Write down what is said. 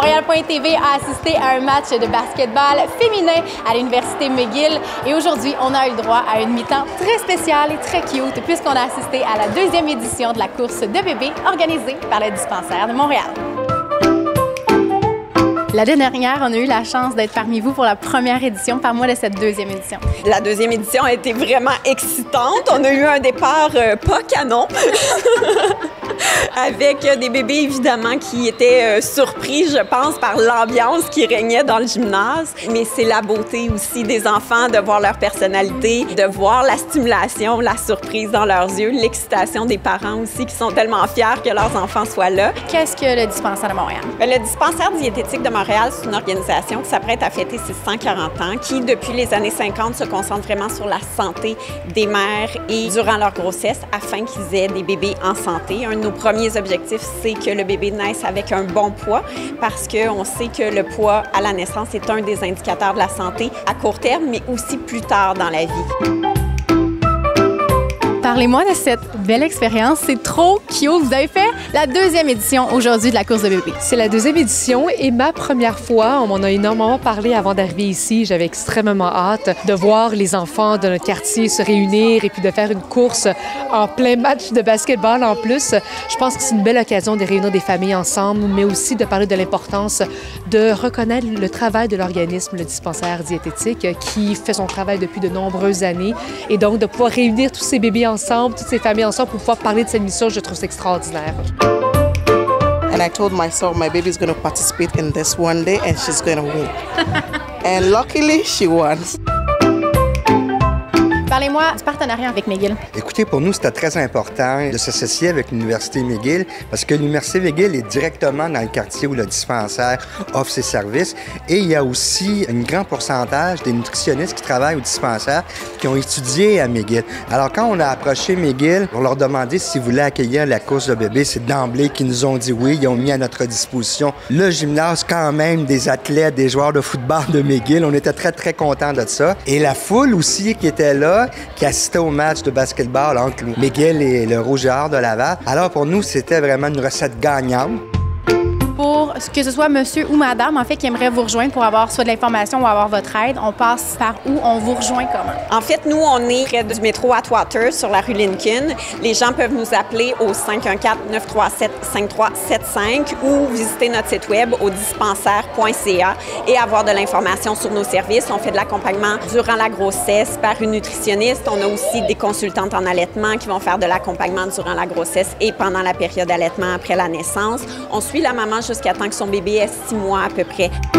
Montréal.tv a assisté à un match de basketball féminin à l'Université McGill. Et aujourd'hui, on a eu le droit à une mi-temps très spéciale et très cute puisqu'on a assisté à la deuxième édition de la course de bébés organisée par le Dispensaire de Montréal. L'année dernière, on a eu la chance d'être parmi vous pour la première édition, par moi de cette deuxième édition. La deuxième édition a été vraiment excitante. On a eu un départ pas canon. Avec des bébés, évidemment, qui étaient surpris, je pense, par l'ambiance qui régnait dans le gymnase. Mais c'est la beauté aussi des enfants, de voir leur personnalité, de voir la stimulation, la surprise dans leurs yeux, l'excitation des parents aussi, qui sont tellement fiers que leurs enfants soient là. Qu'est-ce que le Dispensaire de Montréal? Le Dispensaire diététique de Montréal, c'est une organisation qui s'apprête à fêter ses 140 ans, qui, depuis les années 50, se concentre vraiment sur la santé des mères et durant leur grossesse, afin qu'ils aient des bébés en santé. Un de nos premiers objectifs, c'est que le bébé naisse avec un bon poids, parce qu'on sait que le poids à la naissance est un des indicateurs de la santé à court terme, mais aussi plus tard dans la vie. Parlez-moi de cette belle expérience, c'est trop cute. Vous avez fait la deuxième édition aujourd'hui de la course de bébé. C'est la deuxième édition et ma première fois. On m'en a énormément parlé avant d'arriver ici. J'avais extrêmement hâte de voir les enfants de notre quartier se réunir et puis de faire une course en plein match de basketball en plus. Je pense que c'est une belle occasion de réunir des familles ensemble, mais aussi de parler de l'importance de reconnaître le travail de l'organisme, le Dispensaire diététique, qui fait son travail depuis de nombreuses années. Et donc, de pouvoir réunir tous ces bébés ensemble, toutes ces familles ensemble pour pouvoir parler de cette mission, je trouve ça extraordinaire. And I told myself my baby is going to participate in this one day and she's going to win. And luckily she won. Parlez-moi du partenariat avec McGill. Écoutez, pour nous, c'était très important de s'associer avec l'Université McGill parce que l'Université McGill est directement dans le quartier où le dispensaire offre ses services. Et il y a aussi un grand pourcentage des nutritionnistes qui travaillent au dispensaire qui ont étudié à McGill. Alors, quand on a approché McGill pour leur demander s'ils voulaient accueillir la course de bébé, c'est d'emblée qu'ils nous ont dit oui. Ils ont mis à notre disposition le gymnase, quand même, des athlètes, des joueurs de football de McGill. On était très, très contents de ça. Et la foule aussi qui était là, qui assistait au match de basketball entre McGill et le Rouge et Or de Laval. Alors pour nous, c'était vraiment une recette gagnante. Pour que ce soit monsieur ou madame, en fait, qui aimerait vous rejoindre pour avoir soit de l'information ou avoir votre aide, on passe par où? On vous rejoint comment? En fait, nous, on est près du métro Atwater, sur la rue Lincoln. Les gens peuvent nous appeler au 514-937-5375 ou visiter notre site web au dispensaire.ca et avoir de l'information sur nos services. On fait de l'accompagnement durant la grossesse par une nutritionniste. On a aussi des consultantes en allaitement qui vont faire de l'accompagnement durant la grossesse et pendant la période d'allaitement après la naissance. On suit la maman jusqu'à temps que son bébé ait 6 mois à peu près.